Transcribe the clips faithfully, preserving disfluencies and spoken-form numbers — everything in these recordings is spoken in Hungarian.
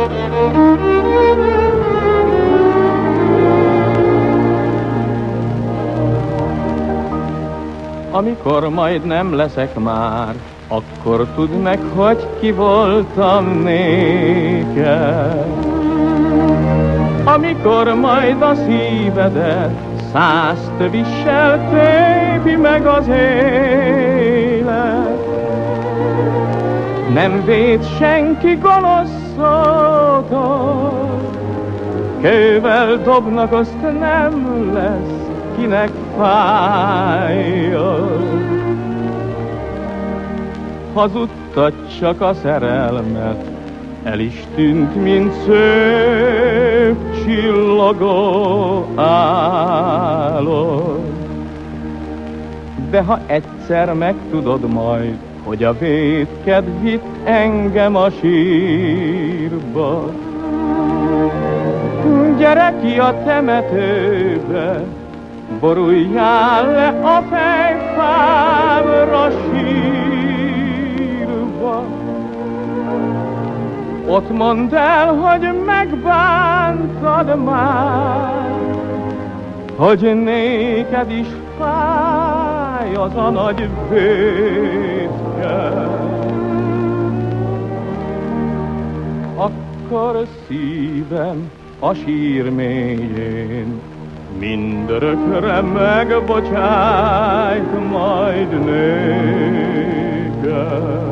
Amikor majd nem leszek már, akkor tudd meg, hogy ki voltam néked. Amikor majd a szívedet száz tövissel tépi meg az élet, nem véd senki gonoszodot, kővel dobnak, azt nem lesz kinek fájjon. Hazudtad csak a szerelmet, el is tűnt, mint szép csillogó álom. De ha egyszer megtudod majd, hogy a vétked vitt engem a sírba, gyere ki a temetőbe, boruljál le a fejfámra sírba. Ott mondd el, hogy megbántad már, hogy néked is fáj az a nagy vétked. Akkor szívem a sír mélyén mindörökre megbocsájt majd néked.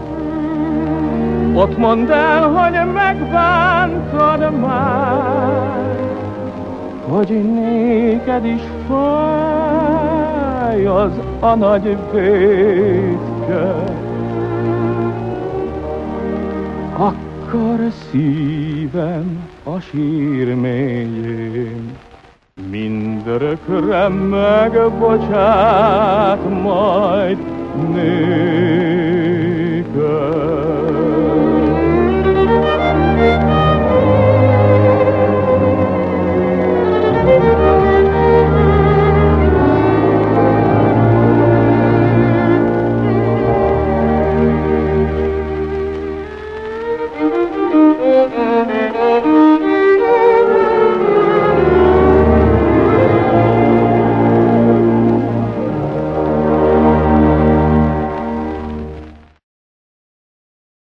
Ott mondd el, hogy megbántad már, hogy néked is fáj az a nagy vétked. Akkor szívem a sír mélyén mindörökre megbocsát majd néked.